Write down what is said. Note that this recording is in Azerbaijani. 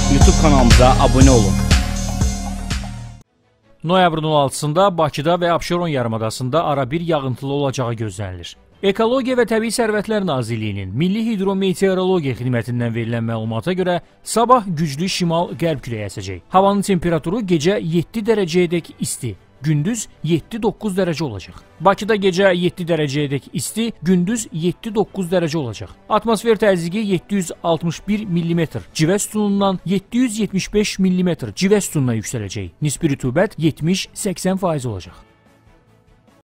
YouTube kanalımıza abunə olun. Noyabrın 16-sında Bakıda və Abşeron yarımadasında arabir yağıntılı olacağı gözlənilir. Ekologiya və Təbii Sərvətlər Nazirliyinin Milli Hidrometeorologiya xidmətindən verilən məlumata görə sabah güclü şimal-qərb küləyi əsəcək. Havanın temperaturu gecə 7 dərəcəyədək isti, gündüz 7-9 dərəcə olacaq. Bakıda gecə 7 dərəcəyədək isti, gündüz 7-9 dərəcə olacaq. Atmosfer təzyiqi 761 mm, civə sütunundan 775 mm civə sütununa yüksələcək. Nisbi rütubət 70-80% olacaq.